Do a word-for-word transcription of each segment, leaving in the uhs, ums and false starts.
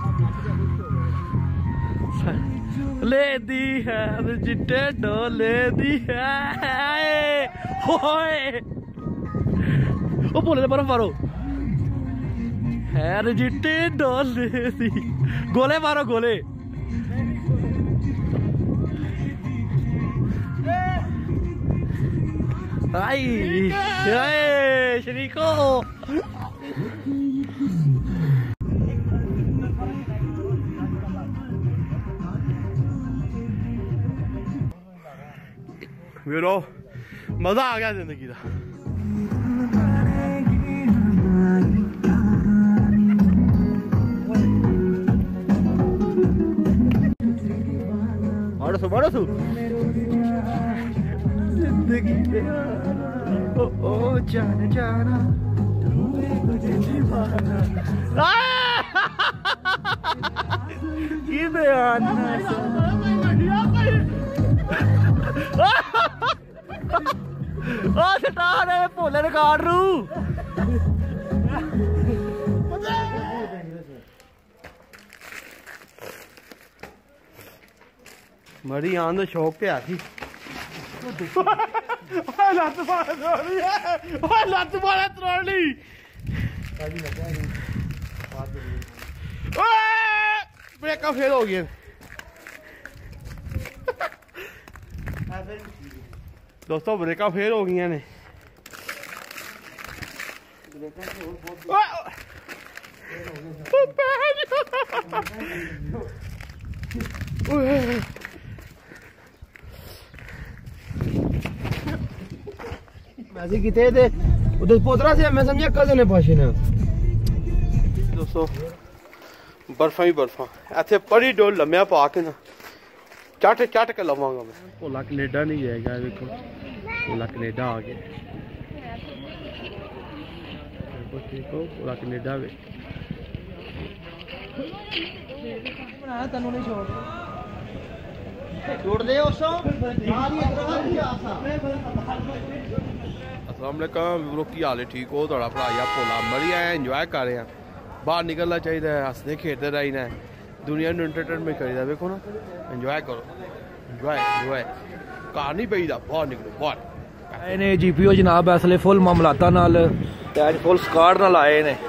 लेदी है चिट्टे डोले दी है होए ओ बोले दे बर्फ मारो है चिट्टे डोले दी गोले मारो गोले आई आए शरीको वीरो मजा आ गया जिंदगी का। बड़ो सु बड़ो सु जिंदगी ओ ओ जाना जाना की बयान भोले रिकॉर्ड रू मरी आन शौक पे आ थी लत लत मारा त्रोड़ी ब्रेका फेल हो गया। दोस्तों ब्रेका फेल हो गई ने मैसी किथे थे उधर पोतरा से मैं समझा कजन है पाशे ने। दोस्तों बर्फा ही बर्फा इतने परी डोल लम्या पा के ना चट चट के लवांगा मैं। भोला कनेडा नहीं जाएगा देखो भोला कनेडा आ गया ठीक हो भोला कनेडा वे तेनू नहीं छोड़ छोड़ दे उसो अस्सलाम की हाल है ठीक हो थोड़ा भरा भोला मरी आया इंजॉय कर रहे हैं बाहर निकलना चाहिए हंसते खेलते रहना है दुनिया में एंटरटेनमेंट करीदा देखो ना इंजॉय करो इंजॉय इंजॉय घर नहीं पईदा बाहर निकलो बाहर ने जीपीओ जनाब इसलिए फुल मामलाता नाल ते अज फुल स्कार्ड नाल आए ने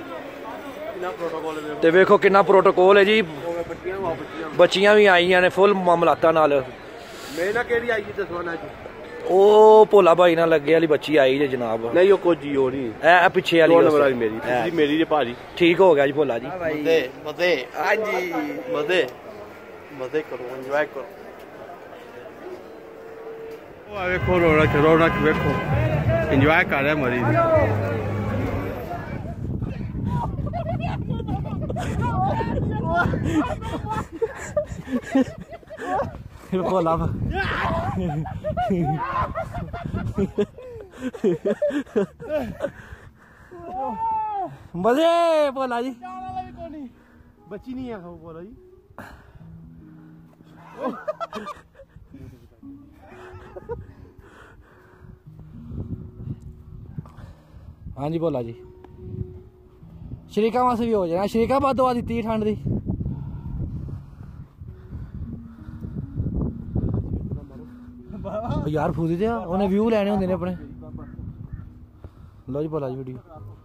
ते वेखो कितना प्रोटोकॉल है जी बच्चियां भी आई ने फुल मामलाता नाल मेरा केड़ी आई जी दसवाना जी ओ भोला भाई ना लगे वाली बच्ची आई जे जनाब नहीं वो कोई जी हो नहीं ए पीछे वाली वाली मेरी तीसरी मेरी जे भाजी ठीक हो गया जी भोला जी मजे मजे हां जी मजे मजे करो एंजॉय करो ओ देखो रौनक रौनक देखो एंजॉय कर रहे मरीज भोला मजे भोला जी बच्ची नहीं है बोला जी हाँ जी भोला जी शरीका वास्ते भी हो जाना शरीका बाद दवा दी ठंड दी यार फूदी दे उन्हें व्यू लैने होंगे ने अपने लो जी भोला जी वीडियो